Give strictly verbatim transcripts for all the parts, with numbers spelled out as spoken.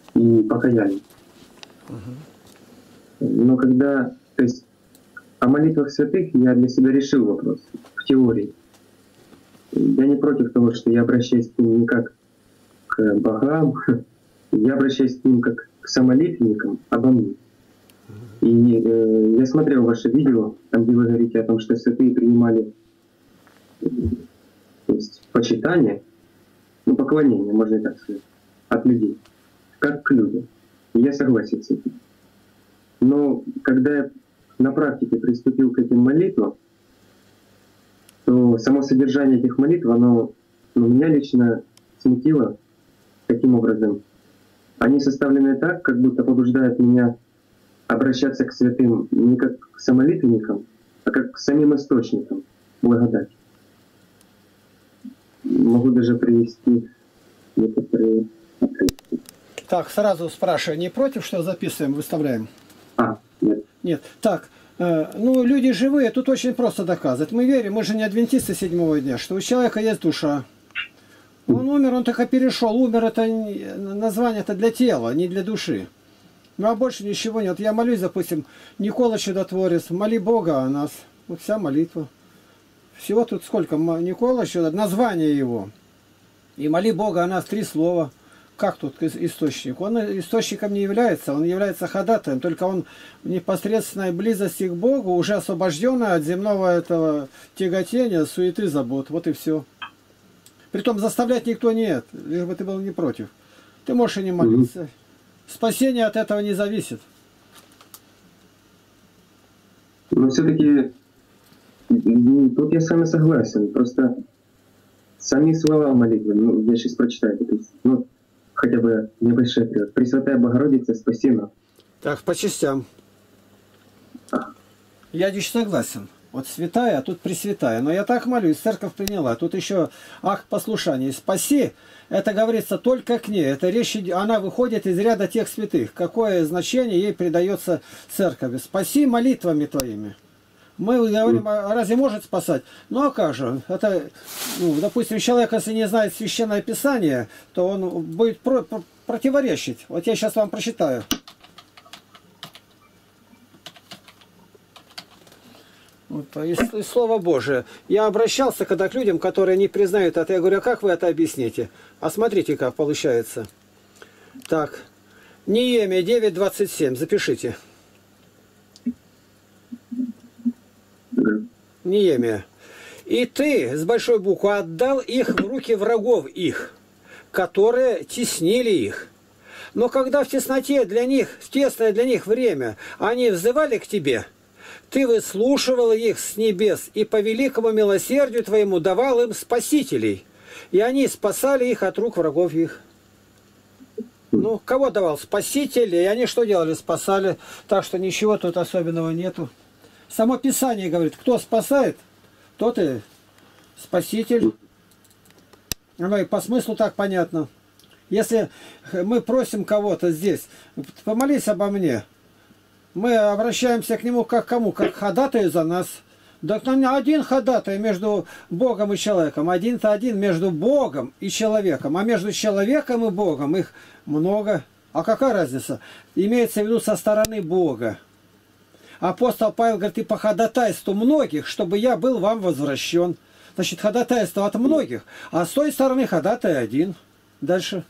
и покаяние. Угу. Но когда, то есть о молитвах святых я для себя решил вопрос в теории. Я не против того, что я обращаюсь к ним не как к богам, я обращаюсь к ним как к самолитвенникам обо мне. И э, я смотрел ваше видео, там где вы говорите о том, что святые принимали то есть, почитание, ну, поклонение, можно и так сказать, от людей, как к людям. И я согласен с этим. Но когда я на практике приступил к этим молитвам, то само содержание этих молитв, оно ну, меня лично смутило таким образом. Они составлены так, как будто побуждают меня обращаться к святым не как к самолитвенникам, а как к самим источникам благодати. Могу даже привести некоторые отрывки. Так, сразу спрашиваю, не против, что записываем, выставляем? А, нет. Нет. Так, э, ну люди живые, тут очень просто доказывать. Мы верим, мы же не адвентисты седьмого дня, что у человека есть душа. Он умер, он только перешел. Умер это название это для тела, не для души. Ну а больше ничего нет. Я молюсь, допустим, Никола Чудотворец, моли Бога о нас. Вот вся молитва. Всего тут сколько? Никола Чудотворец, название его. И моли Бога о нас три слова. Как тут источник? Он источником не является, он является ходатаем, только он в непосредственной близости к Богу, уже освобожденный от земного этого тяготения, суеты, забот. Вот и все. Притом заставлять никто нет, лишь бы ты был не против. Ты можешь и не молиться. Спасение от этого не зависит. Но все-таки тут я с вами согласен. Просто сами слова молитвы, ну, я сейчас прочитаю, ну, хотя бы небольшой период. Пресвятая Богородица, спаси нас. Так, по частям. Я здесь согласен. Вот святая, а тут пресвятая. Но я так молюсь, церковь приняла. Тут еще акт послушания. Спаси, это говорится только к ней. Это речь, она выходит из ряда тех святых. Какое значение ей придается церкови? Спаси молитвами твоими. Мы говорим, а разве может спасать? Ну а как же? Это, ну, допустим, человек, если не знает Священное Писание, то он будет про про противоречить. Вот я сейчас вам прочитаю. Вот, из, из Слова Божие. Я обращался когда к людям, которые не признают это. Я говорю, а как вы это объясните? А смотрите, как получается. Так. Неемия девять двадцать семь. Запишите. Неемия. И ты, с большой буквы, отдал их в руки врагов их, которые теснили их. Но когда в тесноте для них, в тесное для них время, они взывали к тебе, ты выслушивал их с небес и по великому милосердию твоему давал им спасителей, и они спасали их от рук врагов их. Ну, кого давал? Спасителей. И они что делали? Спасали. Так что ничего тут особенного нету. Само Писание говорит, кто спасает, тот и спаситель. Ну и по смыслу так понятно. Если мы просим кого-то здесь, помолись обо мне, мы обращаемся к нему как к кому? Как к ходатаю за нас. Да один ходатай между Богом и человеком. Один-то один между Богом и человеком. А между человеком и Богом их много. А какая разница? Имеется в виду со стороны Бога. Апостол Павел говорит, и по ходатайству многих, чтобы я был вам возвращен. Значит, ходатайство от многих, а с той стороны ходатай один. Дальше.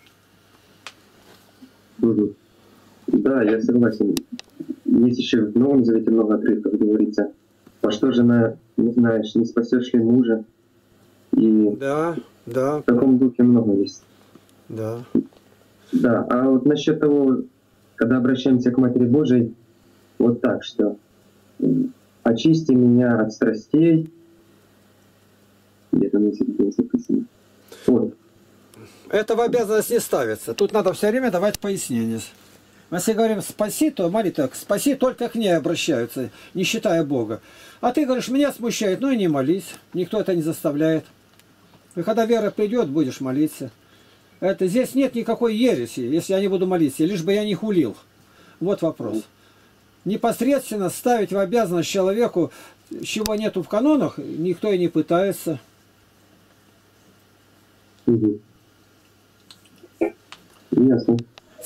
Угу. Да, я согласен. Есть еще в Новом Завете много отрывков, говорится, по что жена, не знаешь, не спасешь ли мужа. И да, да. В таком духе много есть. Да. Да, а вот насчет того, когда обращаемся к Матери Божией, вот так, что очисти меня от страстей. Где-то на середине записано. Вот. Это в обязанность не ставится. Тут надо все время давать пояснение. Если говорим спаси, то молитва, спаси только к ней обращаются, не считая Бога. А ты говоришь, меня смущает, ну и не молись. Никто это не заставляет. И когда вера придет, будешь молиться. Это, здесь нет никакой ереси, если я не буду молиться, лишь бы я не хулил. Вот вопрос. Непосредственно ставить в обязанность человеку, чего нету в канонах, никто и не пытается. Угу. Ясно.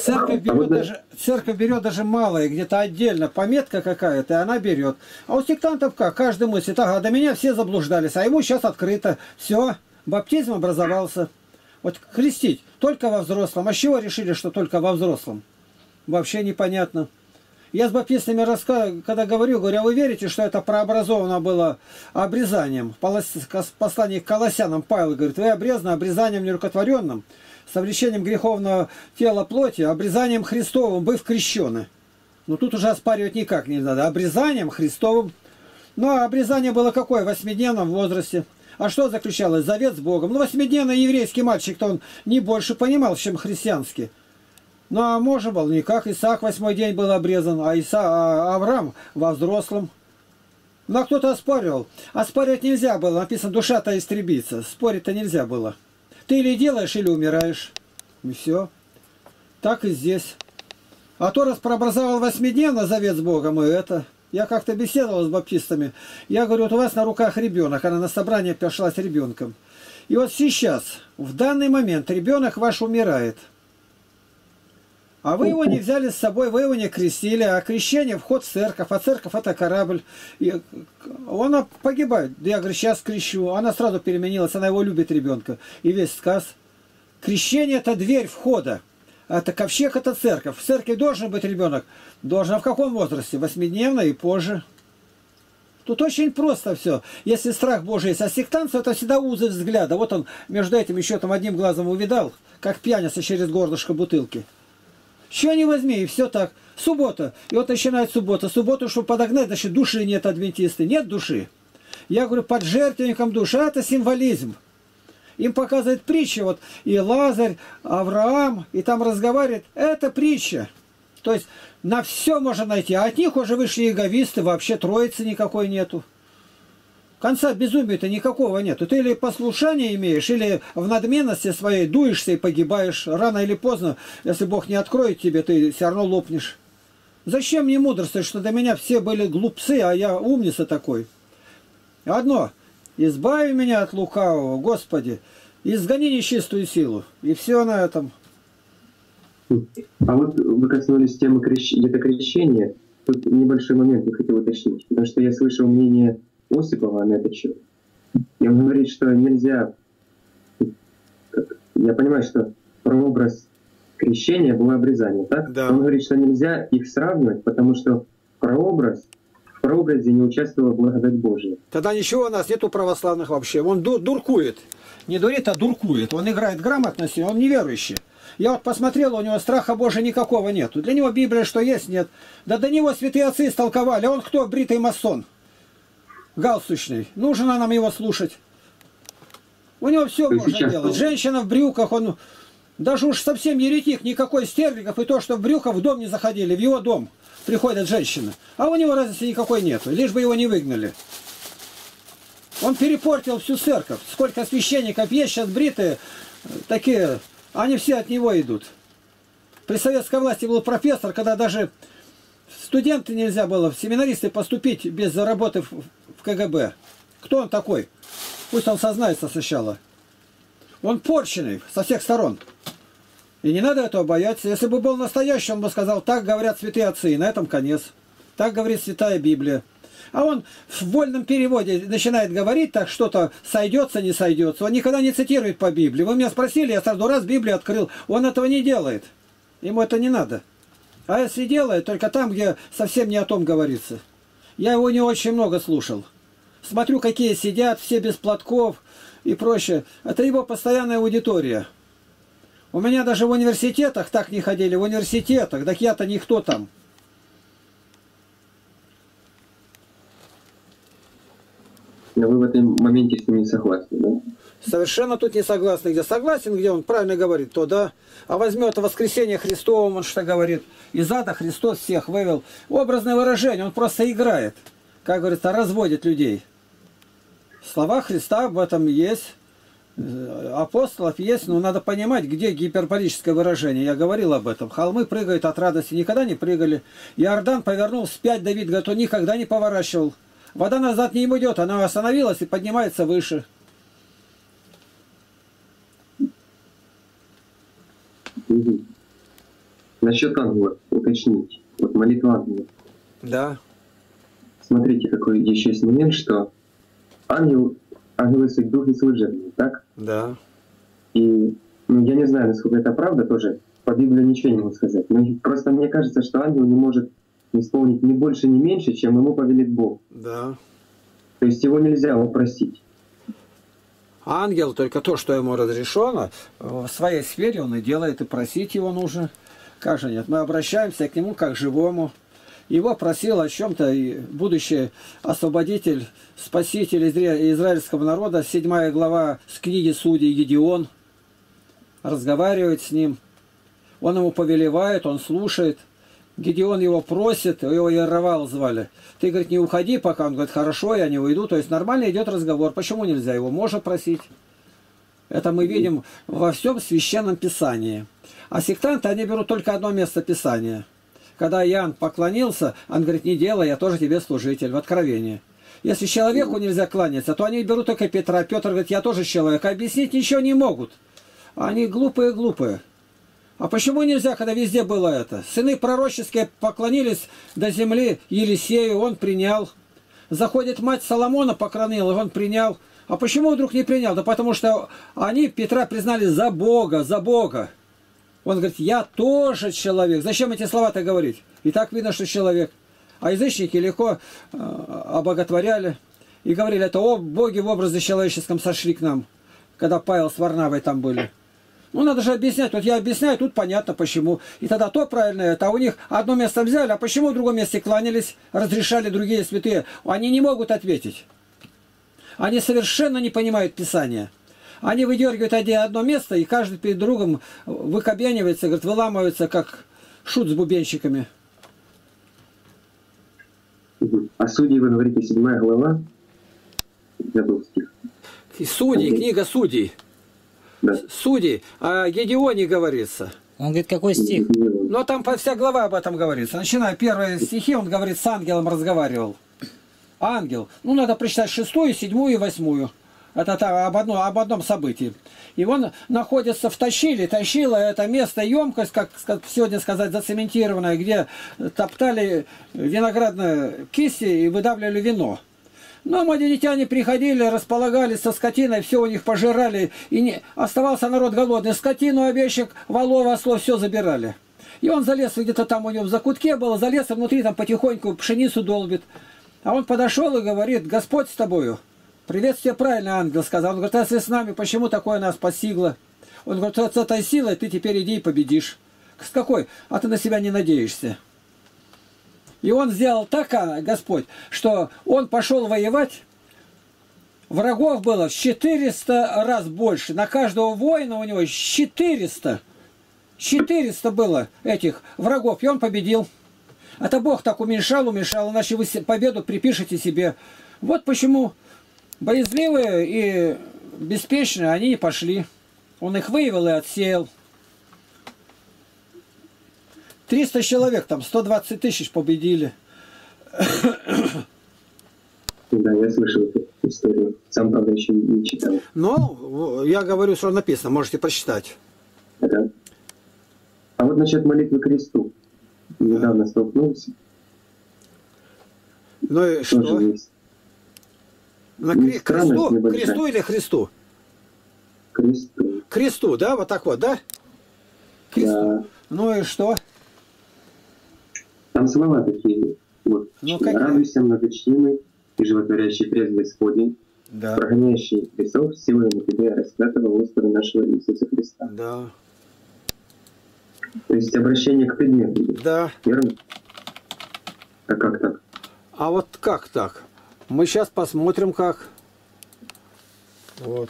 Церковь А вот берет, да- даже, церковь берет даже малое, где-то отдельно, пометка какая-то, и она берет. А у сектантов как? Каждый мыслит, ага, до меня все заблуждались, а ему сейчас открыто. Все, баптизм образовался. Вот крестить только во взрослом. А с чего решили, что только во взрослом? Вообще непонятно. Я с баптистами рассказываю, когда говорю, говорю, а вы верите, что это прообразовано было обрезанием? Послание к Колоссянам Павел говорит, вы обрезаны обрезанием нерукотворенным, совлечением греховного тела плоти, обрезанием Христовым, быв крещены. Ну тут уже оспаривать никак не надо. Обрезанием Христовым. Ну а обрезание было какое? В восьмидневном возрасте. А что заключалось? Завет с Богом. Ну восьмидневный еврейский мальчик-то он не больше понимал, чем христианский. Ну а можно было никак. Исаак восьмой день был обрезан, а, Иса, а Авраам во взрослом. Ну а кто-то оспаривал. Оспаривать нельзя было. Написано, душа-то истребится. Спорить-то нельзя было. Ты или делаешь, или умираешь. И все. Так и здесь. А то раз прообразовал восьмидневно завет с Богом, и это... Я как-то беседовал с баптистами. Я говорю, вот у вас на руках ребенок. Она на собрание пришла с ребенком. И вот сейчас, в данный момент, ребенок ваш умирает. А вы его не взяли с собой, вы его не крестили. А крещение — вход в церковь. А церковь — это корабль. И она погибает. Я говорю, сейчас крещу. Она сразу переменилась. Она его любит, ребенка. И весь сказ. Крещение — это дверь входа. Это ковчег, это церковь. В церкви должен быть ребенок. Должен. А в каком возрасте? Восьмидневно и позже. Тут очень просто все. Если страх Божий есть. А сектантство — это всегда узы взгляда. Вот он между этим еще там одним глазом увидал, как пьяница через горлышко бутылки. Чего не возьми, и все так. Суббота. И вот начинает суббота. Субботу, чтобы подогнать, значит, души нет, адвентисты. Нет души. Я говорю, под жертвенником душа — это символизм. Им показывает притча, вот и Лазарь, Авраам, и там разговаривает. Это притча. То есть на все можно найти. А от них уже вышли эговисты, вообще троицы никакой нету. Конца безумия-то никакого нету. Ты или послушание имеешь, или в надменности своей дуешься и погибаешь. Рано или поздно, если Бог не откроет тебе, ты все равно лопнешь. Зачем мне мудрствовать, что до меня все были глупцы, а я умница такой? Одно. Избави меня от лукавого, Господи, изгони нечистую силу. И все на этом. А вот вы коснулись темы крещ... где-то крещения. Тут небольшой момент я хотел уточнить. Потому что я слышал мнение Осипова на этот счет. И он говорит, что нельзя... Я понимаю, что прообраз крещения было обрезание, так? Да. Он говорит, что нельзя их сравнивать, потому что прообраз в прообразе не участвовала благодать Божия. Тогда ничего у нас нету православных вообще. Он ду дуркует. Не дурит, а дуркует. Он играет грамотности, он неверующий. Я вот посмотрел, у него страха Божия никакого нету. Для него Библия что есть, нет. Да до него святые отцы истолковали. А он кто? Бритый масон. Галстучный. Нужно нам его слушать. У него все То можно сейчас делать. он- Женщина в брюках, он... Даже уж совсем еретик, никакой стерлигов, и то, что в брюках в дом не заходили, в его дом приходят женщины. А у него разницы никакой нету, лишь бы его не выгнали. Он перепортил всю церковь. Сколько священников есть сейчас бритые, такие, они все от него идут. При советской власти был профессор, когда даже студенты нельзя было, в семинаристы поступить без работы в в ка гэ бэ. Кто он такой? Пусть он сознается сначала. Он порченный со всех сторон. И не надо этого бояться. Если бы был настоящий, он бы сказал, так говорят святые отцы, и на этом конец. Так говорит Святая Библия. А он в вольном переводе начинает говорить, так что-то сойдется, не сойдется. Он никогда не цитирует по Библии. Вы меня спросили, я сразу раз Библию открыл. Он этого не делает. Ему это не надо. А если делает, только там, где совсем не о том говорится. Я его не очень много слушал. Смотрю, какие сидят, все без платков и прочее. Это его постоянная аудитория. У меня даже в университетах так не ходили. В университетах, так я-то никто там. Но вы в этом моменте с ним не согласны, да? Совершенно тут не согласны. Где согласен, где он правильно говорит, то да. А возьмет воскресение Христово, он что говорит. Из ада Христос всех вывел. Образное выражение, он просто играет. Как говорится, разводит людей. Слова Христа в этом есть. Апостолов есть, но надо понимать, где гиперболическое выражение. Я говорил об этом. Холмы прыгают от радости. Никогда не прыгали. Иордан повернул вспять, Давид говорит, он никогда не поворачивал. Вода назад не идет, она остановилась и поднимается выше. Угу. насчет ангела уточнить. Вот молитва ангела. Да. Смотрите, какой еще есть момент, что ангел, ангелы суть духи служебные, так? Да. И ну, я не знаю, насколько это правда тоже, по Библии ничего не могу сказать. Но просто мне кажется, что ангел не может исполнить ни больше, ни меньше, чем ему повелит Бог. Да. То есть его нельзя попросить. Ангел только то, что ему разрешено, в своей сфере он и делает, и просить его нужно. Как же нет? Мы обращаемся к нему как к живому. Его просил о чем-то и будущий освободитель, спаситель израильского народа, седьмая глава с книги Судей Гедеон. Разговаривает с ним. Он ему повелевает, он слушает. Гедеон его просит, его Яровал звали. Ты, говорит, не уходи пока. Он говорит, хорошо, я не уйду. То есть нормально идет разговор. Почему нельзя? Его можно просить. Это мы видим во всем священном писании. А сектанты, они берут только одно место писания. Когда Иоанн поклонился, он говорит, не делай, я тоже тебе служитель, в Откровении. Если человеку нельзя кланяться, то они берут только Петра. Петр говорит, я тоже человек. А объяснить ничего не могут. Они глупые-глупые. А почему нельзя, когда везде было это? Сыны пророческие поклонились до земли Елисею, он принял. Заходит мать Соломона, поклонила, он принял. А почему вдруг не принял? Да потому что они Петра признали за Бога, за Бога. Он говорит, я тоже человек. Зачем эти слова-то говорить? И так видно, что человек. А язычники легко э, обоготворяли. И говорили, это о, боги в образе человеческом сошли к нам. Когда Павел с Варнавой там были. Ну, надо же объяснять. Вот я объясняю, тут понятно почему. И тогда то правильно это. А у них одно место взяли, а почему в другом месте кланялись, разрешали другие святые? Они не могут ответить. Они совершенно не понимают Писания. Они выдергивают одно место, и каждый перед другом выкобенивается, говорит, выламывается, как шут с бубенщиками. А Судей, вы говорите, седьмая глава? Забыл стих. Судей, книга Судей. Да. Судей, о Гедеоне говорится. Он говорит, какой стих? Но там вся глава об этом говорится. Начиная первые стихи, он говорит, с ангелом разговаривал. Ангел. Ну, надо прочитать шестую, седьмую и восьмую. Это так, об, одно, об одном событии. И он находится в Тащиле. Тащила это место, емкость, как сегодня сказать, зацементированная, где топтали виноградные кисти и выдавливали вино. Но мадианитяне приходили, располагались со скотиной, все у них пожирали, и не... оставался народ голодный. Скотину, овечек, волов, ослов, все забирали. И он залез, где-то там у него в закутке было, залез, и внутри там потихоньку пшеницу долбит. А он подошел и говорит, Господь с тобою. Приветствие правильно, ангел сказал. Он говорит, если с нами, почему такое нас постигло? Он говорит, с этой силой ты теперь иди и победишь. С какой? А ты на себя не надеешься. И он сделал так, Господь, что он пошел воевать, врагов было в четыреста раз больше. На каждого воина у него четыреста. четыреста было этих врагов, и он победил. Это Бог так уменьшал, уменьшал, иначе вы победу припишете себе. Вот почему боязливые и беспечные они не пошли. Он их выявил и отсеял. триста человек, там сто двадцать тысяч победили. Да, я слышал эту историю. Сам, правда, еще не читал. Но я говорю, что написано, можете прочитать. Да. А вот насчет молитвы кресту. Недавно столкнулся. Ну и что? Есть. На кре- кресту, кресту или Христу? Кресту. Кресту, да? Вот так вот, да? Кресту. Да. Ну и что? Там слова такие. Вот. Ну, радуйся, многочтимый и животворящий крест Господень, да. Прогоняющий бесов силой на тебе распятого Господа нашего Иисуса Христа. Да. То есть обращение к предмету. Да. Верно? А как так? А вот как так? Мы сейчас посмотрим, как. Вот.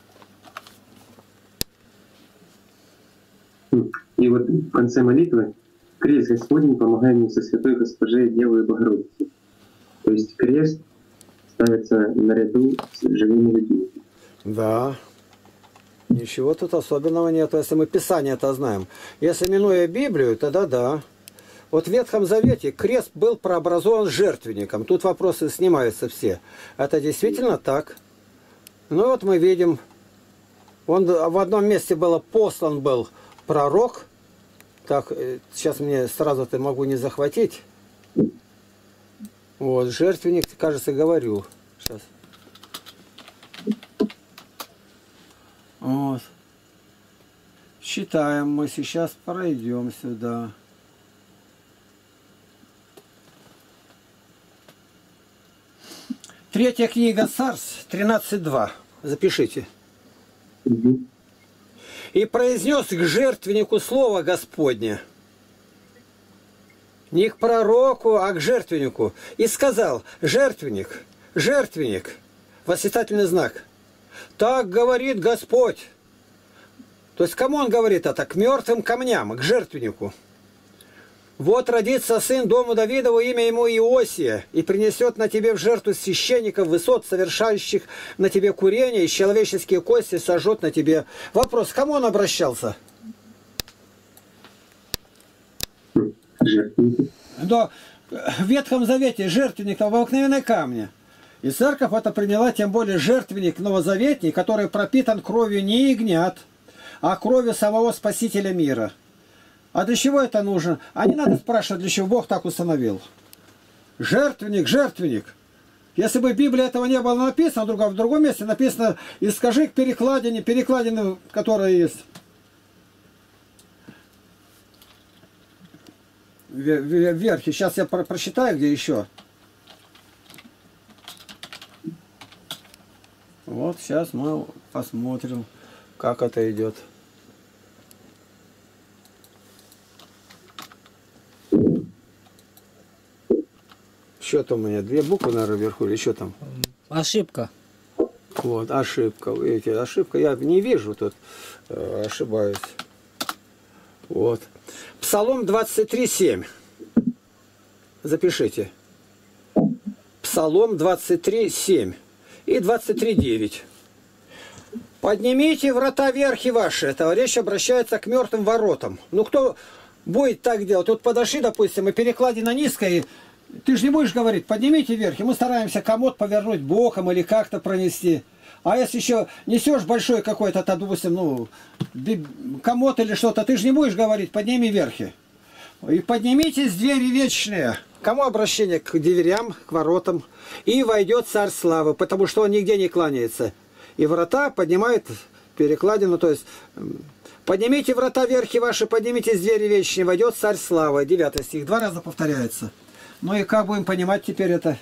И вот в конце молитвы крест Господень, помогай мне со святой Госпожей Девой Богородицей. То есть крест ставится наряду с живыми людьми. Да. Ничего тут особенного нет, если мы Писание это знаем. Если минуя Библию, тогда да. Вот в Ветхом Завете крест был прообразован жертвенником. Тут вопросы снимаются все. Это действительно так. Ну вот мы видим, он в одном месте было послан был пророк, Так, сейчас мне сразу-то могу не захватить. Вот, жертвенник, кажется, говорю. Сейчас. Вот. Считаем мы сейчас, пройдем сюда. Третья книга Царств, тринадцать два. Запишите. Угу. И произнес к жертвеннику слово Господне. Не к пророку, а к жертвеннику. И сказал: жертвенник, жертвенник, восклицательный знак. Так говорит Господь. То есть кому он говорит это? К мертвым камням, к жертвеннику. Вот родится сын дому Давидову, имя ему Иосия, и принесет на тебе в жертву священников высот, совершающих на тебе курение, и человеческие кости сожжет на тебе. Вопрос: к кому он обращался? Жертвенники. Да, в Ветхом Завете жертвенник обыкновенные камни. И церковь это приняла, тем более жертвенник новозаветний, который пропитан кровью не ягнят, а кровью самого Спасителя мира. А для чего это нужно? А не надо спрашивать, для чего Бог так установил. Жертвенник, жертвенник. Если бы в Библии этого не было написано, в другом месте написано: и скажи к перекладине, перекладины, которая есть. Вверхе. Сейчас я про прочитаю, где еще. Вот сейчас мы посмотрим, как это идет. Что там у меня? Две буквы, наверное, вверху, или что там? Ошибка. Вот, ошибка. Видите, ошибка. Я не вижу тут. Э, ошибаюсь. Вот. Псалом двадцать три семь. Запишите. Псалом двадцать три семь. И двадцать три девять. Поднимите врата верхи ваши. Это речь обращается к мертвым воротам. Ну, кто будет так делать? Вот подошли, допустим, и перекладина низкая, и ты же не будешь говорить: поднимите вверх. И мы стараемся комод повернуть боком или как-то пронести. А если еще несешь большой какой-то, допустим, ну, комод или что-то, ты же не будешь говорить: подними верхи. И поднимитесь, двери вечные. Кому обращение? К дверям, к воротам. И войдет Царь Славы, потому что он нигде не кланяется. И врата поднимают перекладину, то есть: поднимите врата верхи ваши, поднимитесь, двери вечные, войдет Царь Славы. Девятый стих, два раза повторяется. Ну и как будем понимать теперь это?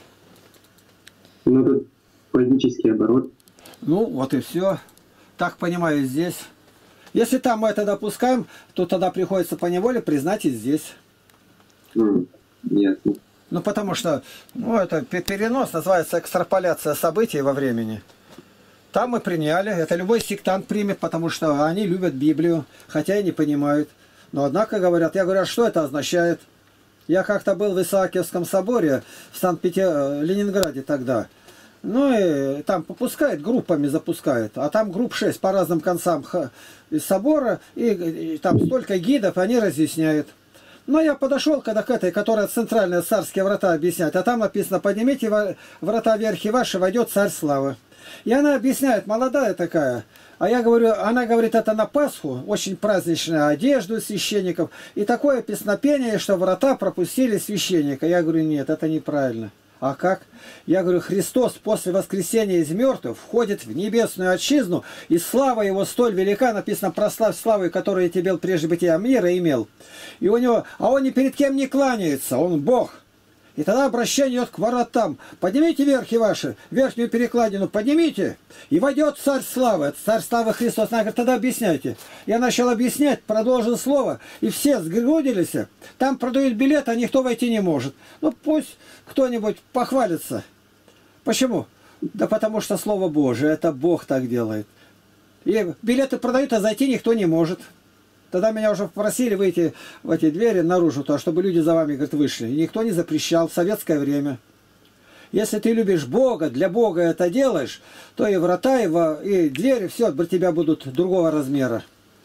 Ну, тут поэтический оборот. Ну, вот и все. Так понимаю здесь. Если там мы это допускаем, то тогда приходится поневоле признать и здесь. Mm, ясно. Ну, потому что, ну, это перенос, называется экстраполяция событий во времени. Там мы приняли, это любой сектант примет, потому что они любят Библию, хотя и не понимают. Но однако говорят, я говорю: а что это означает? Я как-то был в Исаакиевском соборе в Санкт-Петербурге, Ленинграде тогда. Ну и там попускает, группами запускает. А там групп шесть по разным концам из собора. И, и там столько гидов, они разъясняют. Но я подошел когда к этой, которая центральные царские врата объясняет. А там написано: поднимите врата верхи ваши, войдет Царь Славы. И она объясняет, молодая такая. А я говорю, она говорит, это на Пасху, очень праздничная одежда священников. И такое песнопение, что врата пропустили священника. Я говорю: нет, это неправильно. А как? Я говорю: Христос после воскресения из мертвых входит в небесную отчизну, и слава его столь велика, написано: прославь славой, которую тебе прежде бытия мира имел. И у него, а он ни перед кем не кланяется, он Бог. И тогда обращение идет к воротам: поднимите верхи ваши, верхнюю перекладину поднимите, и войдет Царь Славы. Это Царь Славы Христос. Она говорит: тогда объясняйте. Я начал объяснять, продолжил слово, и все сгрудились. Там продают билеты, а никто войти не может. Ну пусть кто-нибудь похвалится. Почему? Да потому что Слово Божие, это Бог так делает. И билеты продают, а зайти никто не может. Тогда меня уже попросили выйти в эти двери наружу, то, чтобы люди за вами, говорит, вышли. И никто не запрещал в советское время. Если ты любишь Бога, для Бога это делаешь, то и врата, и, во, и двери, все для тебя будут другого размера.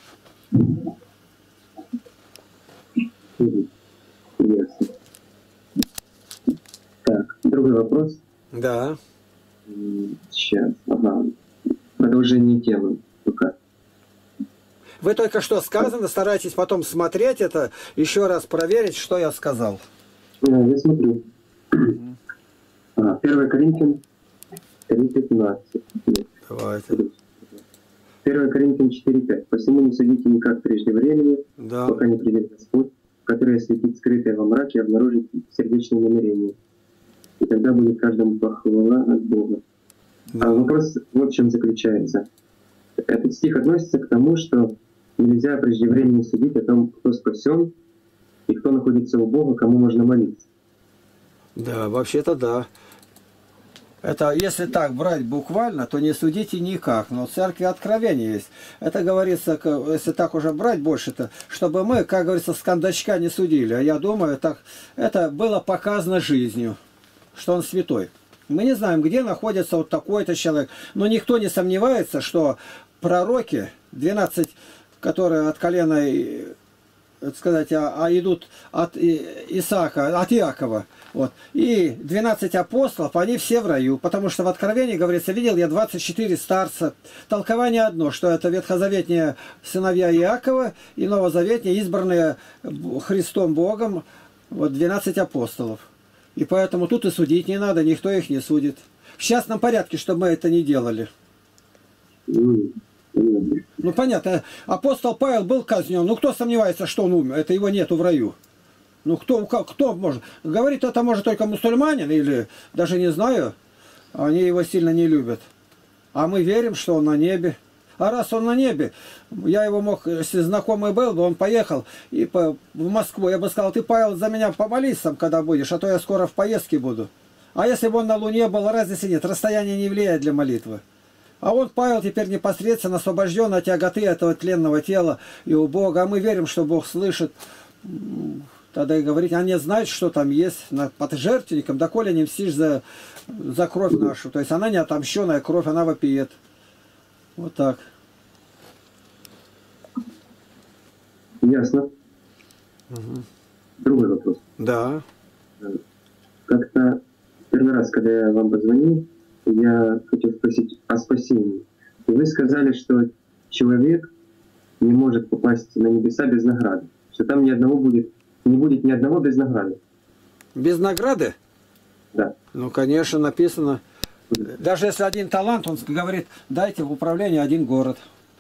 Ясно. Так, другой вопрос. Да. Сейчас. Ага. Продолжение темы. Пока. Вы только что сказано, старайтесь потом смотреть это, еще раз проверить, что я сказал. Я смотрю. первое Коринфян три пятнадцать. Давайте. первое Коринфян четыре пять. Посему не судите никак прежде времени, Да. пока не придет Господь, который осветит скрытое во мраке и обнаружит сердечные намерения. И тогда будет каждому похвала от Бога. Да. А вопрос вот в чем заключается. Этот стих относится к тому, что нельзя преждевременно судить о том, кто спасен и кто находится у Бога, кому можно молиться. Да, вообще-то да. Это если так брать буквально, то не судите никак. Но в церкви откровение есть. Это говорится, если так уже брать больше-то, чтобы мы, как говорится, с кондачка не судили. А я думаю, так, это было показано жизнью, что он святой. Мы не знаем, где находится вот такой-то человек. Но никто не сомневается, что пророки, двенадцать, которые от колена, так сказать, а, а идут от Исаака, от Иакова, вот, и двенадцать апостолов, они все в раю, потому что в Откровении говорится, видел я двадцать четыре старца. Толкование одно, что это ветхозаветные сыновья Иакова и новозаветные, избранные Христом Богом, вот двенадцать апостолов. И поэтому тут и судить не надо, никто их не судит. В частном порядке, чтобы мы это не делали. Ну, понятно, апостол Павел был казнен. Ну, кто сомневается, что он умер? Это его нету в раю. Ну, кто, кто может? Говорит, это может только мусульманин, или даже не знаю. Они его сильно не любят. А мы верим, что он на небе. А раз он на небе, я его мог, если знакомый был бы, он поехал и по, в Москву. Я бы сказал, ты, Павел, за меня помолись там, когда будешь, а то я скоро в поездке буду. А если бы он на Луне был, разницы нет, расстояние не влияет для молитвы. А он, Павел, теперь непосредственно освобожден от тяготы этого тленного тела и у Бога. А мы верим, что Бог слышит. Тогда и говорить, они знают, что там есть под жертвенником, доколе не мстишь за, за кровь нашу. То есть она не отомщенная кровь, она вопиет. Вот так. Ясно. Угу. Другой вопрос. Да. Как-то первый раз, когда я вам позвонил, я хотел спросить о спасении. И вы сказали, что человек не может попасть на небеса без награды. Что там ни одного будет, не будет ни одного без награды. Без награды? Да. Ну, конечно, написано. Даже если один талант, он говорит, дайте в управление один город.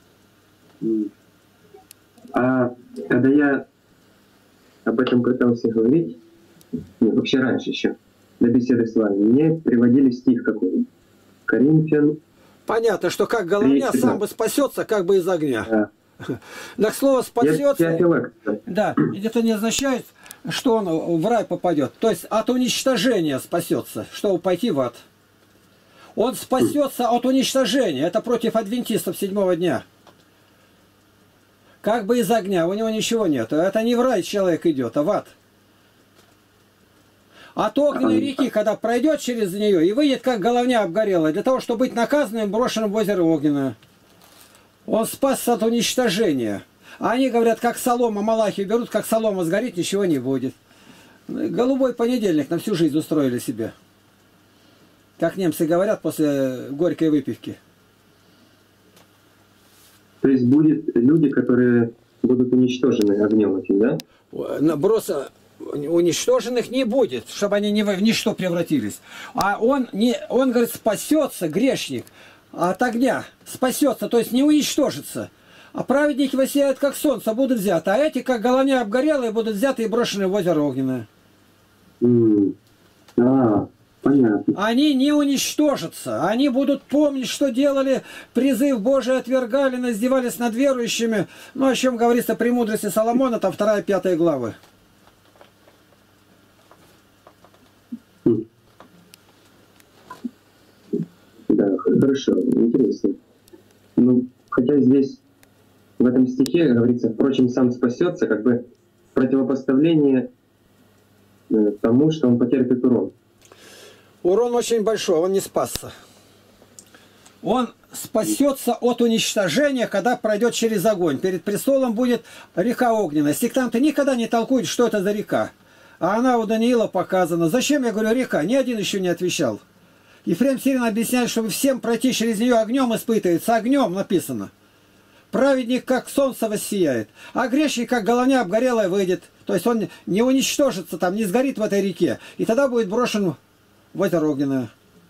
А когда я об этом пытался говорить, нет, вообще раньше еще, до беседы с вами, мне приводили стих какой-то. Коринфян. Понятно, что как головня сам бы спасется, как бы из огня. Да. Так слово спасется. Я, я да, это не означает, что он в рай попадет. То есть от уничтожения спасется, чтобы пойти в ад. Он спасется от уничтожения. Это против адвентистов седьмого дня. Как бы из огня. У него ничего нет. Это не в рай человек идет, а в ад. От огненной реки, когда пройдет через нее и выйдет, как головня обгорелая, для того, чтобы быть наказанным, брошенным в озеро огненное. Он спасся от уничтожения. А они говорят, как солома, малахи берут, как солома сгорит, ничего не будет. Голубой понедельник на всю жизнь устроили себе. Как немцы говорят после горькой выпивки. То есть будут люди, которые будут уничтожены огнем этим, да? Просто уничтоженных не будет, чтобы они ни в ничто превратились. А он, не, он говорит, спасется, грешник, от огня. Спасется, то есть не уничтожится. А праведники воссияют, как солнце, будут взяты. А эти, как головня обгорелые, будут взяты и брошены в озеро огненное. Mm. А, понятно. Они не уничтожатся. Они будут помнить, что делали, призыв Божий отвергали, издевались над верующими. Ну, о чем говорится премудрости Соломона, там вторая, пятая главы. Mm. Да, хорошо, интересно. Ну, хотя здесь в этом стихе говорится, впрочем, сам спасется, как бы противопоставление тому, что он потерпит урон. Урон очень большой, он не спасся. Он спасется от уничтожения, когда пройдет через огонь. Перед престолом будет река огненная. Сектанты никогда не толкуют, что это за река. А она у Даниила показана. Зачем, я говорю, река? Ни один еще не отвечал. Ефрем Сирин объясняет, чтобы всем пройти через нее огнем испытывается. Огнем написано. праведник как солнце воссияет, а грешник как головня обгорелая выйдет. То есть он не уничтожится там, не сгорит в этой реке. И тогда будет брошен в озеро огненное.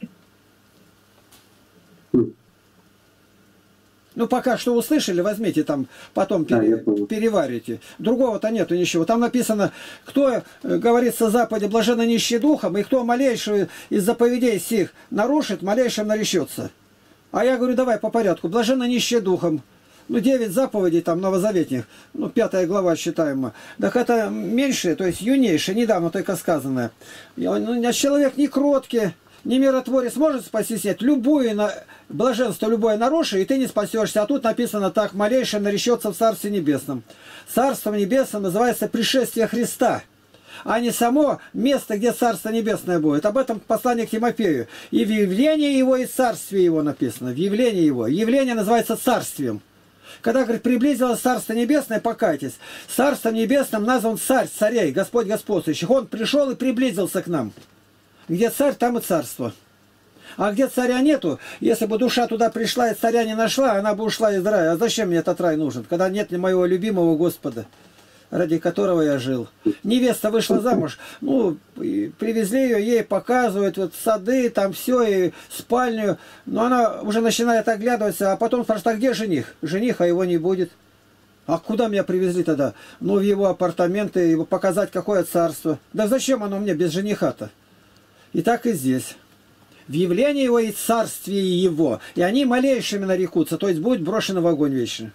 Ну, пока что услышали, возьмите там, потом пере, да, переварите. Другого-то нету ничего. Там написано, кто, говорится, в Западе, блаженно нищий духом, и кто малейшую из заповедей сих нарушит, малейшим наречется. А я говорю, давай по порядку. Блаженно нищий духом. Ну, девять заповедей там новозаветных, ну, пятая глава считаемо. Так это меньше, то есть юнейшее, недавно только сказанное. Ну, человек не кроткий, не миротворец может спастись, нет. Любое на... блаженство, любое наруши, и ты не спасешься. А тут написано так, малейшее наречется в Царстве Небесном. Царством Небесным называется пришествие Христа, а не само место, где Царство Небесное будет. Об этом послание к Тимофею. И в явлении его, и царствие его написано. В явлении его. Явление называется царствием. Когда, говорит, приблизилось Царство Небесное, покайтесь. Царством Небесным назван царь царей, Господь господствующих. Он пришел и приблизился к нам. Где царь, там и царство. А где царя нету, если бы душа туда пришла и царя не нашла, она бы ушла из рая. А зачем мне этот рай нужен, когда нет ни моего любимого Господа, ради которого я жил? Невеста вышла замуж, ну, привезли ее, ей показывают, вот сады, там все, и спальню. Но она уже начинает оглядываться, а потом спрашивает, а где жених? Жених, а его не будет. А куда меня привезли тогда? Ну, в его апартаменты, его показать, какое царство. Да зачем оно мне без жениха-то? И так и здесь. В явлении его и царствие его. И они малейшими нарекутся, то есть будут брошены в огонь вечный.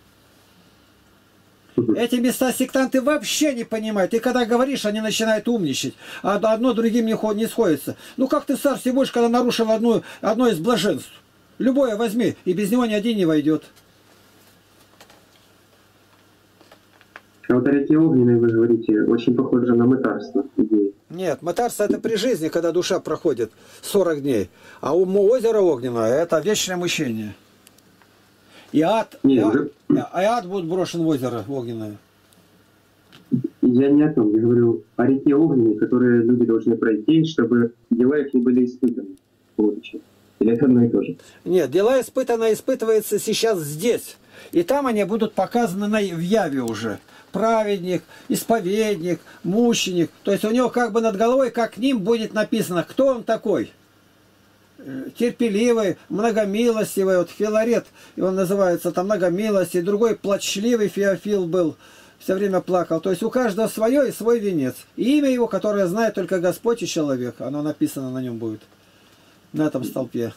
Эти места сектанты вообще не понимают. И когда говоришь, они начинают умничать. А одно другим не, не сходится. Ну как ты в царстве будешь, когда нарушил одну, одно из блаженств? Любое возьми, и без него ни один не войдет. А вот о реке огненной, вы говорите, очень похоже на мытарство. Нет, мытарство это при жизни, когда душа проходит сорок дней. А у озера огненное это вечное мучение. И ад, Нет, и, ад, уже... и ад будет брошен в озеро огненное. Я не о том, я говорю о реке огненной, которые люди должны пройти, чтобы дела их не были испытаны. Вот еще. Или это одно и то же? Нет, дела испытаны, испытывается сейчас здесь. И там они будут показаны на, в яве уже. Праведник, исповедник, мученик. То есть у него как бы над головой, как к ним будет написано, кто он такой. Терпеливый, многомилостивый. Вот Филарет, и он называется там многомилостивый. Другой плачливый Феофил был, все время плакал. То есть у каждого свое и свой венец. И имя его, которое знает только Господь и человек. Оно написано на нем будет. На этом столпе.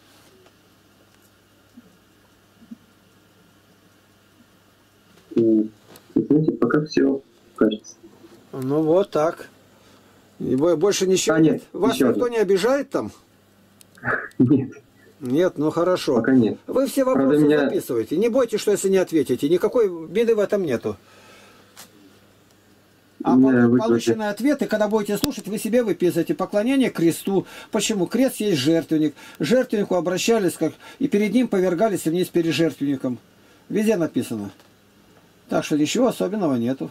Знаете, пока все кажется. Ну вот так. И больше ничего а, нет. Вас никто одно. Не обижает там? Нет. Нет, ну хорошо. Пока нет. Вы все вопросы Правда, меня... записываете. Не бойтесь, что если не ответите. Никакой беды в этом нету. А да, полученные ответы, когда будете слушать, вы себе выписываете поклонение кресту. Почему? Крест есть жертвенник. К жертвеннику обращались, как и перед ним повергались вниз перед жертвенником. Везде написано. Так что ничего особенного нету.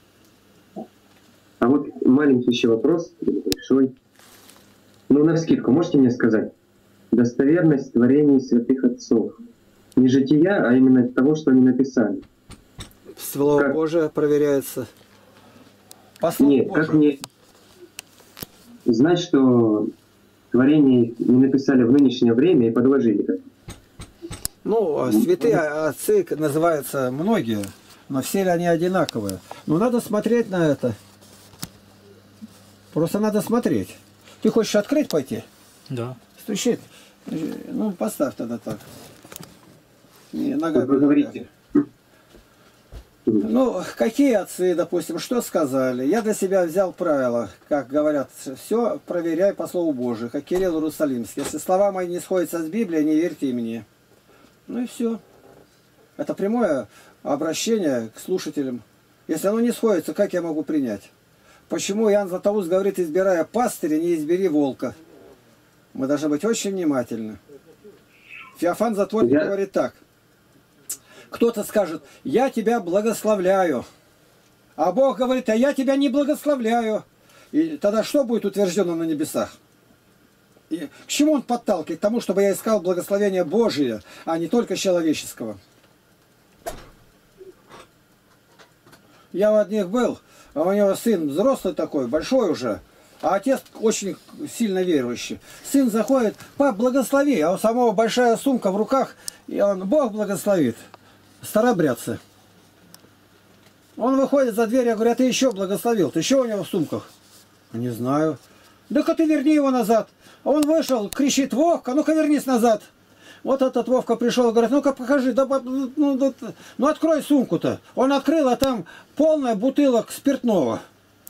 А вот маленький еще вопрос, большой. Ну, навскидку, можете мне сказать, достоверность творений святых отцов? Не жития, а именно того, что они написали. Слово как... Божие проверяется. По Нет, Божию. Как мне знать, что творение не написали в нынешнее время и подложили? Ну, святые отцы называются многие. Но все ли они одинаковые? Ну, надо смотреть на это. Просто надо смотреть. Ты хочешь открыть пойти? Да. Стучит. Ну, поставь тогда так. Не, нога. Вы говорите. Ну, какие отцы, допустим, что сказали? Я для себя взял правило, как говорят, все проверяй по Слову Божию, как Кирилл Иерусалимский. Если слова мои не сходятся с Библией, не верьте мне. Ну и все. Это прямое обращение к слушателям. Если оно не сходится, как я могу принять? Почему Иоанн Златоуст говорит, избирая пастыря, не избери волка? Мы должны быть очень внимательны. Феофан Затворник я... говорит так. Кто-то скажет, я тебя благословляю. А Бог говорит, а я тебя не благословляю. И тогда что будет утверждено на небесах? И к чему он подталкивает? К тому, чтобы я искал благословения Божие, а не только человеческого. Я у одних был, а у него сын взрослый такой, большой уже, а отец очень сильно верующий. Сын заходит: пап, благослови, а у самого большая сумка в руках, и он: Бог благословит. Старобрядцы. Он выходит за дверь, я говорю: а ты еще благословил? Ты еще у него в сумках? Не знаю. Да-ка ты верни его назад. А он вышел, кричит: Вовка, ну-ка вернись назад. Вот этот Вовка пришел, говорит: ну-ка покажи, да, ну, ну, ну открой сумку-то. Он открыл, а там полная бутылок спиртного.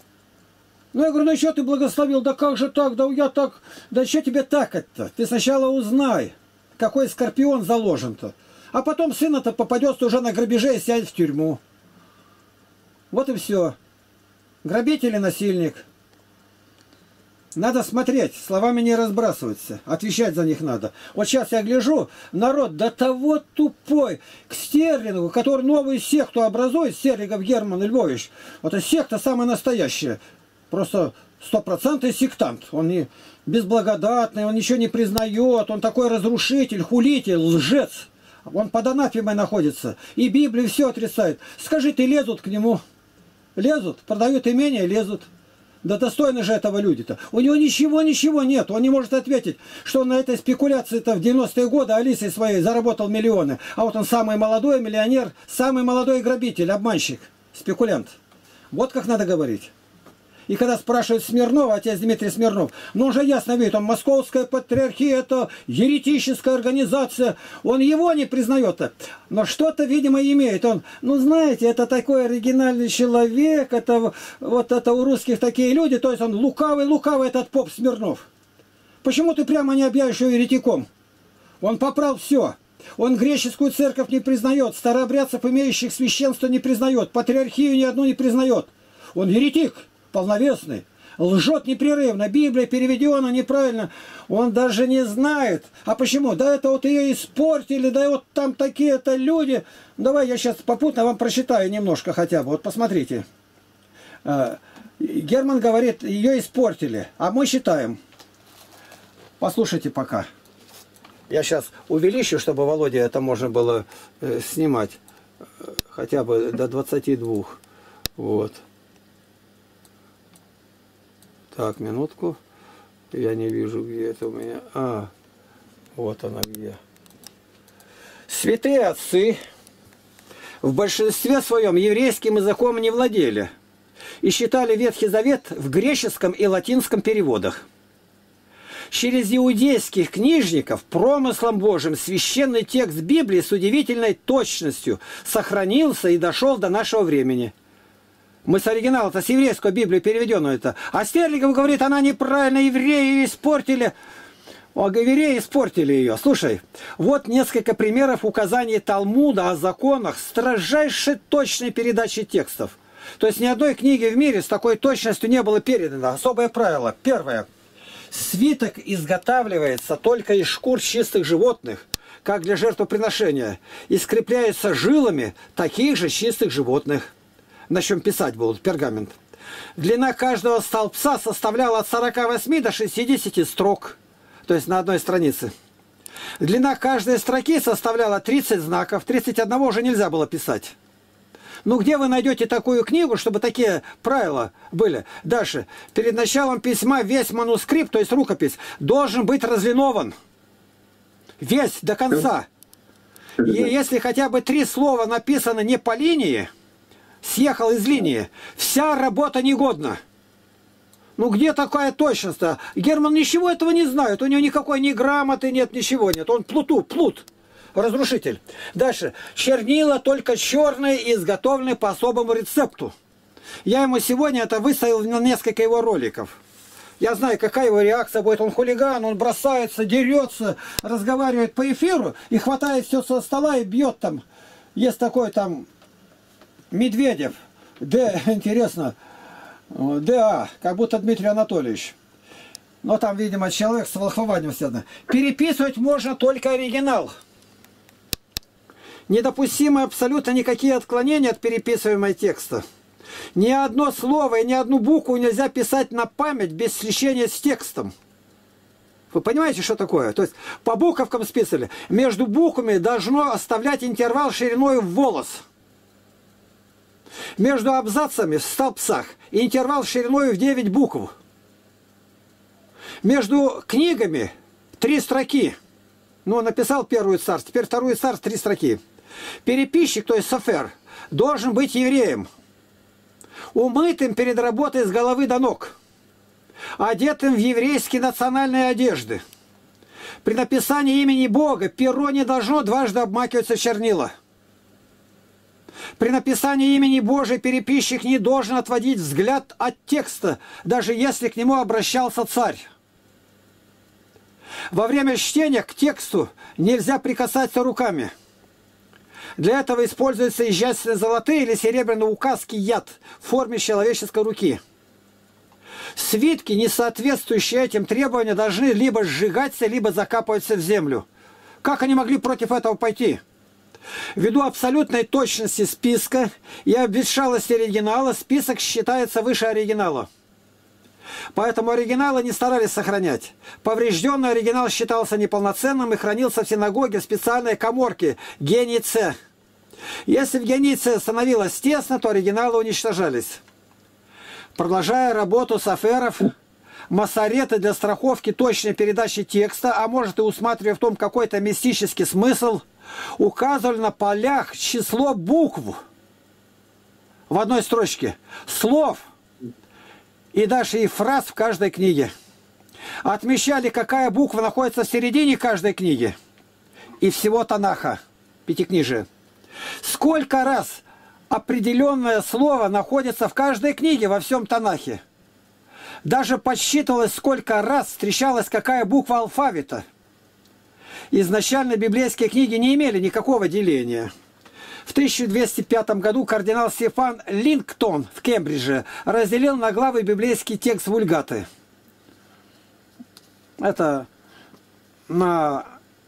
Ну я говорю: ну что ты благословил? Да как же так? Да я так... Да что тебе так это? Ты сначала узнай, какой скорпион заложен-то. А потом сын-то попадет уже на грабеже и сядет в тюрьму. Вот и все. Грабитель и насильник. Надо смотреть, словами не разбрасываться, отвечать за них надо. Вот сейчас я гляжу, народ до того тупой, к Стерлингу, который новую секту образует, Стерлигов Герман Львович, это секта самая настоящая, просто стопроцентный сектант, он не безблагодатный, он ничего не признает, он такой разрушитель, хулитель, лжец, он под анафемой находится, и Библию все отрицает. Скажите, лезут к нему, лезут, продают имение, лезут. Да достойны же этого люди-то. У него ничего-ничего нет. Он не может ответить, что он на этой спекуляции-то в девяностые годы Алисой своей заработал миллионы. А вот он самый молодой миллионер, самый молодой грабитель, обманщик, спекулянт. Вот как надо говорить. И когда спрашивают Смирнова, отец Дмитрий Смирнов, ну уже ясно видит, он московская патриархия, это еретическая организация, он его не признает. Но что-то, видимо, имеет. Он, ну знаете, это такой оригинальный человек, это вот это у русских такие люди, то есть он лукавый-лукавый, этот поп Смирнов. Почему ты прямо не объявишь его еретиком? Он попрал все. Он греческую церковь не признает, старообрядцев, имеющих священство, не признает, патриархию ни одну не признает. Он еретик. Полновесный, лжет непрерывно, Библия переведена неправильно, он даже не знает. А почему? Да это вот ее испортили, да вот там такие-то люди. Давай я сейчас попутно вам прочитаю немножко хотя бы, вот посмотрите. Герман говорит, ее испортили, а мы считаем. Послушайте пока. Я сейчас увеличу, чтобы Володе это можно было снимать хотя бы до двадцати двух. Вот. Так, минутку. Я не вижу, где это у меня. А, вот она где. Святые отцы в большинстве своем еврейским языком не владели и считали Ветхий Завет в греческом и латинском переводах. Через иудейских книжников промыслом Божьим священный текст Библии с удивительной точностью сохранился и дошел до нашего времени. Мы с оригинала-то, с еврейского Библии переведенную это. А Стерлигов говорит, она неправильно, евреи испортили. О, евреи испортили ее. Слушай, вот несколько примеров указаний Талмуда о законах строжайшей точной передачи текстов. То есть ни одной книги в мире с такой точностью не было передано. Особое правило. Первое. Свиток изготавливается только из шкур чистых животных, как для жертвоприношения, и скрепляется жилами таких же чистых животных. На чем писать будут, пергамент. Длина каждого столбца составляла от сорока восьми до шестидесяти строк, то есть на одной странице. Длина каждой строки составляла тридцать знаков, тридцать один уже нельзя было писать. Ну где вы найдете такую книгу, чтобы такие правила были? Дальше. Перед началом письма весь манускрипт, то есть рукопись, должен быть разлинован. Весь, до конца. И если хотя бы три слова написано не по линии, съехал из линии, вся работа негодна. Ну где такая точность-то? Герман ничего этого не знает, у него никакой ни грамоты нет, ничего нет. Он плуту, плут, разрушитель. Дальше. Чернила только черные, изготовленные по особому рецепту. Я ему сегодня это выставил на несколько его роликов. Я знаю, какая его реакция будет. Он хулиган, он бросается, дерется, разговаривает по эфиру и хватает все со стола и бьет там. Есть такой там... Медведев, Д, интересно, ДА, как будто Дмитрий Анатольевич. Но там, видимо, человек с волхвованием связан. Переписывать можно только оригинал. Недопустимы абсолютно никакие отклонения от переписываемого текста. Ни одно слово и ни одну букву нельзя писать на память без сличения с текстом. Вы понимаете, что такое? То есть по буковкам списали. Между буквами должно оставлять интервал шириной в волос. Между абзацами в столбцах интервал шириной в девять букв. Между книгами три строки. Ну, написал первую царств, теперь вторую царств, три строки. Переписчик, то есть софер, должен быть евреем, умытым перед работой с головы до ног, одетым в еврейские национальные одежды. При написании имени Бога перо не должно дважды обмакиваться в чернила. При написании имени Божия переписчик не должен отводить взгляд от текста, даже если к нему обращался царь. Во время чтения к тексту нельзя прикасаться руками. Для этого используются изящные золотые или серебряные указки яд в форме человеческой руки. Свитки, не соответствующие этим требованиям, должны либо сжигаться, либо закапываться в землю. Как они могли против этого пойти? Ввиду абсолютной точности списка и обветшалости оригинала, список считается выше оригинала. Поэтому оригиналы не старались сохранять. Поврежденный оригинал считался неполноценным и хранился в синагоге в специальной каморке генице. Если в генице становилось тесно, то оригиналы уничтожались. Продолжая работу соферов, массареты для страховки точной передачи текста, а может и усматривая в том какой-то мистический смысл, указывали на полях число букв в одной строчке, слов и даже и фраз в каждой книге. Отмечали, какая буква находится в середине каждой книги и всего Танаха, пятикнижия. Сколько раз определенное слово находится в каждой книге во всем Танахе. Даже подсчитывалось, сколько раз встречалась какая буква алфавита. Изначально библейские книги не имели никакого деления. В тысяча двести пятом году кардинал Стефан Лингтон в Кембридже разделил на главы библейский текст Вульгаты. Это на...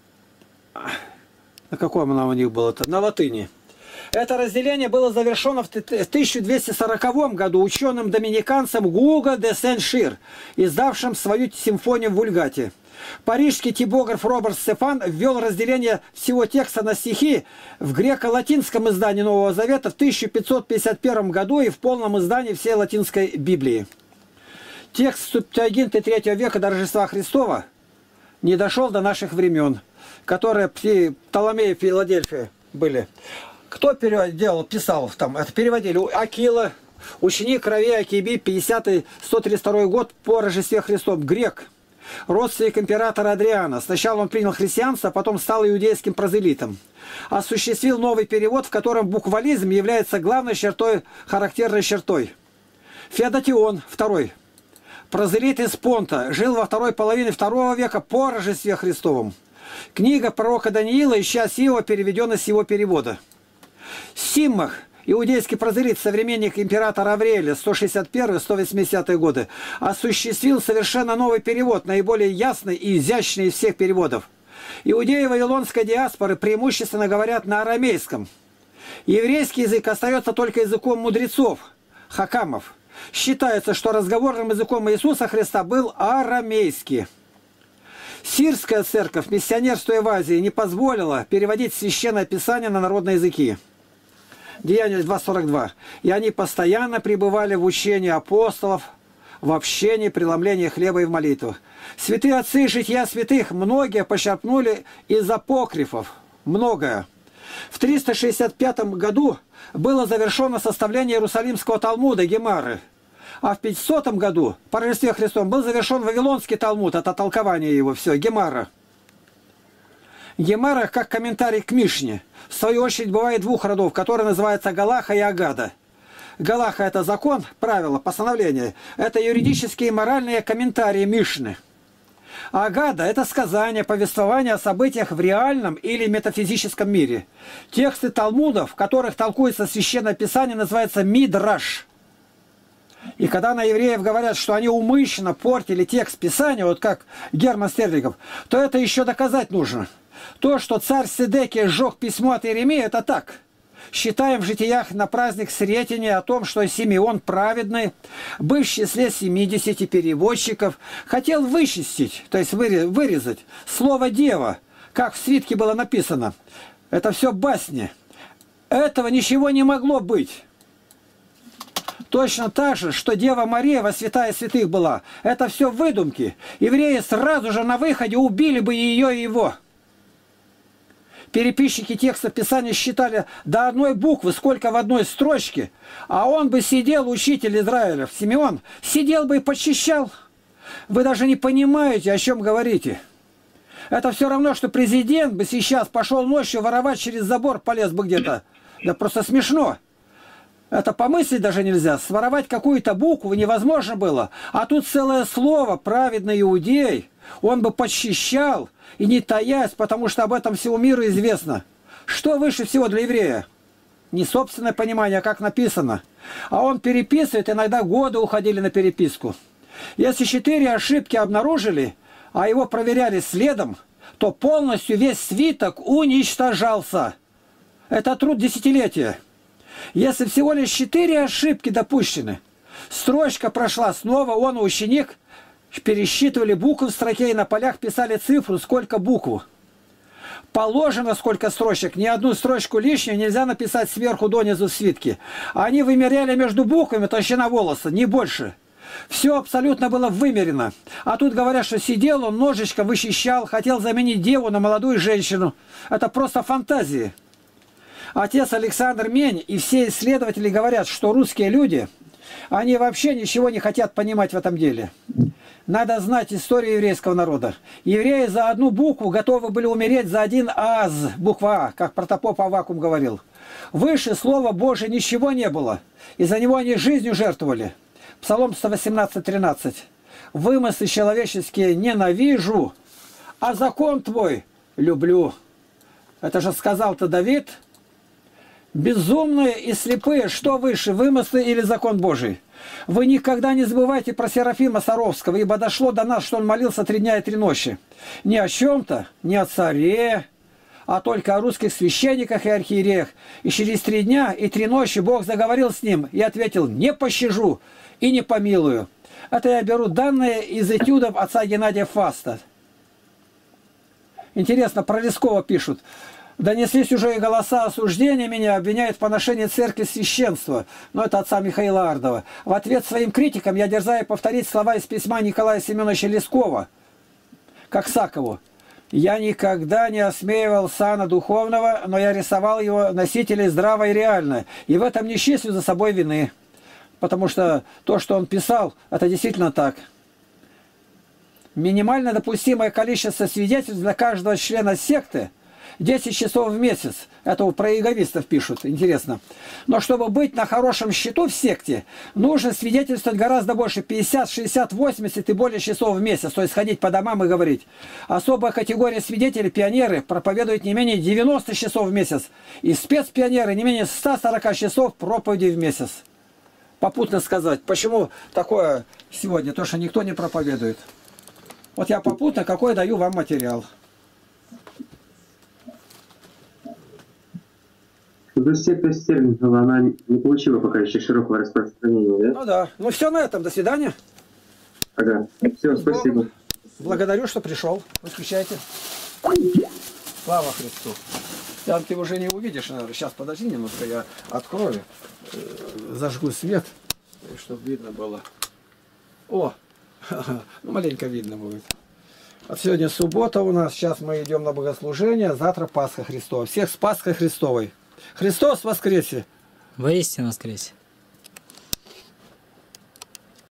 На каком она у них было? -то? На латыни. Это разделение было завершено в тысяча двести сороковом году ученым-доминиканцем Гуго де Сен-Шир, издавшим свою симфонию в Вульгате. Парижский типограф Роберт Стефан ввел разделение всего текста на стихи в греко-латинском издании Нового Завета в тысяча пятьсот пятьдесят первом году и в полном издании всей латинской Библии. Текст Септуагинты третьего века до Рождества Христова не дошел до наших времен, которые при Птоломее в Филадельфии были. Кто переводил, писал там, это переводили Акила, ученик Равея Акиби, пятидесятый — сто тридцать второй год по Рождестве Христовом, грек, родственник императора Адриана. Сначала он принял христианство, а потом стал иудейским прозелитом. Осуществил новый перевод, в котором буквализм является главной чертой, характерной чертой. Феодотион второй, прозелит из Понта, жил во второй половине второго века по Рождестве Христовом. Книга пророка Даниила и часть его переведена с его перевода. Симмах, иудейский прозелит, современник императора Авреля, сто шестьдесят первый — сто восьмидесятые годы, осуществил совершенно новый перевод, наиболее ясный и изящный из всех переводов. Иудеи вавилонской диаспоры преимущественно говорят на арамейском. Еврейский язык остается только языком мудрецов, хакамов. Считается, что разговорным языком Иисуса Христа был арамейский. Сирская церковь, миссионерствуя в Азии, не позволила переводить Священное Писание на народные языки. Деяния два сорок два. И они постоянно пребывали в учении апостолов, в общении, преломлении хлеба и в молитвах. Святые отцы и жития святых многие почерпнули из апокрифов. Многое. В триста шестьдесят пятом году было завершено составление Иерусалимского Талмуда Гемары. А в пятисотом году, по Рождестве Христовом, был завершен Вавилонский Талмуд, это толкование его, все, Гемара. Гемара как комментарий к Мишне. В свою очередь бывает двух родов, которые называются Галаха и Агада. Галаха – это закон, правила, постановления. Это юридические и моральные комментарии Мишны. Агада – это сказание, повествование о событиях в реальном или метафизическом мире. Тексты Талмудов, в которых толкуется Священное Писание, называются Мидраш. И когда на евреев говорят, что они умышленно портили текст Писания, вот как Герман Стерлигов, то это еще доказать нужно. То, что царь Седекия сжег письмо от Иеремии, это так. Считаем в житиях на праздник Сретения о том, что Симеон праведный, быв в числе семидесяти переводчиков, хотел вычистить, то есть вырезать, слово «дева», как в свитке было написано. Это все басни. Этого ничего не могло быть. Точно так же, что Дева Мария во святая святых была. Это все выдумки. Евреи сразу же на выходе убили бы ее и его. Переписчики текста Писания считали до одной буквы, сколько в одной строчке. А он бы сидел, учитель Израилев, Симеон, сидел бы и почищал. Вы даже не понимаете, о чем говорите. Это все равно, что президент бы сейчас пошел ночью воровать через забор, полез бы где-то. Да просто смешно. Это помыслить даже нельзя. Своровать какую-то букву невозможно было. А тут целое слово «праведный иудей». Он бы подчищал, и не таясь, потому что об этом всему миру известно. Что выше всего для еврея? Не собственное понимание, а как написано. А он переписывает, иногда годы уходили на переписку. Если четыре ошибки обнаружили, а его проверяли следом, то полностью весь свиток уничтожался. Это труд десятилетия. Если всего лишь четыре ошибки допущены, строчка прошла снова, он, ученик, пересчитывали буквы в строке и на полях писали цифру, сколько букв. Положено сколько строчек, ни одну строчку лишнюю нельзя написать сверху донизу в свитке. Они вымеряли между буквами толщина волоса, не больше. Все абсолютно было вымерено. А тут говорят, что сидел он, ножичком вычищал, хотел заменить деву на молодую женщину. Это просто фантазии. Отец Александр Мень и все исследователи говорят, что русские люди, они вообще ничего не хотят понимать в этом деле. Надо знать историю еврейского народа. Евреи за одну букву готовы были умереть за один аз, буква А, как протопоп Аввакум говорил. Выше слова Божия ничего не было, и за него они жизнью жертвовали. Псалом сто восемнадцать, тринадцать. «Вымыслы человеческие ненавижу, а закон твой люблю». Это же сказал-то Давид. Безумные и слепые, что выше, вымыслы или закон Божий? Вы никогда не забывайте про Серафима Саровского, ибо дошло до нас, что он молился три дня и три ночи. Не о чем-то, не о царе, а только о русских священниках и архиереях. И через три дня и три ночи Бог заговорил с ним и ответил: «Не пощажу и не помилую». Это я беру данные из этюдов отца Геннадия Фаста. Интересно, про Лескова пишут. «Донеслись уже и голоса осуждения, меня обвиняют в поношении церкви священства». Но это отца Михаила Ардова. В ответ своим критикам я дерзаю повторить слова из письма Николая Семеновича Лескова, как Сакову. «Я никогда не осмеивал сана духовного, но я рисовал его носителей здраво и реально, и в этом не числю за собой вины». Потому что то, что он писал, это действительно так. Минимально допустимое количество свидетельств для каждого члена секты десять часов в месяц. Это у проиговистов пишут, интересно. Но чтобы быть на хорошем счету в секте, нужно свидетельствовать гораздо больше, пятьдесят, шестьдесят, восемьдесят и более часов в месяц. То есть ходить по домам и говорить. Особая категория свидетелей, пионеры, проповедуют не менее девяноста часов в месяц. И спецпионеры не менее ста сорока часов проповеди в месяц. Попутно сказать, почему такое сегодня, то, что никто не проповедует. Вот я попутно какой даю вам материал. Ну, секта Стерлингова, она не получила пока еще широкого распространения, да? Ну да. Ну все на этом. До свидания. Ага. Все, спасибо. Благодарю, что пришел. Выключайте. Слава Христу. Там ты уже не увидишь, наверное. Сейчас подожди немножко, я открою. Зажгу свет, чтобы видно было. О! Ну, маленько видно будет. Вот сегодня суббота у нас. Сейчас мы идем на богослужение. Завтра Пасха Христова. Всех с Пасхой Христовой. Христос воскресе! Воистину воскресе!